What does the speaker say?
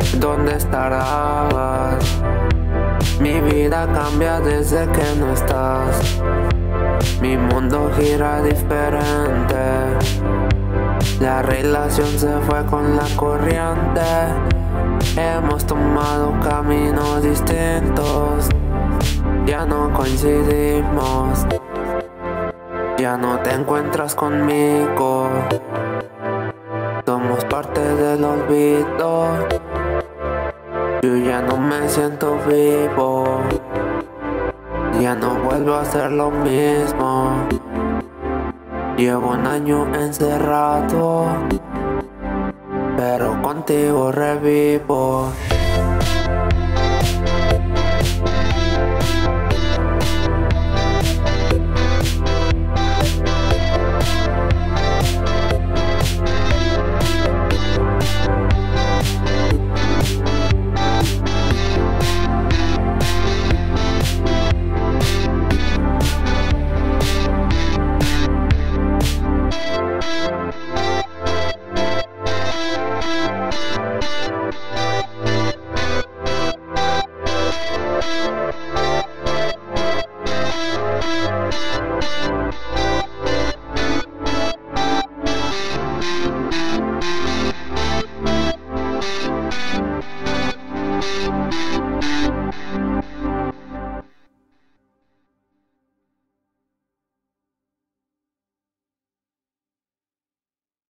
¿Dónde estarás? Mi vida cambia desde que no estás. Mi mundo gira diferente. La relación se fue con la corriente. Hemos tomado caminos distintos. Ya no coincidimos. Ya no te encuentras conmigo. Somos parte del olvido. Yo ya no me siento vivo. Ya no vuelvo a ser lo mismo. Llevo un año encerrado, pero contigo revivo.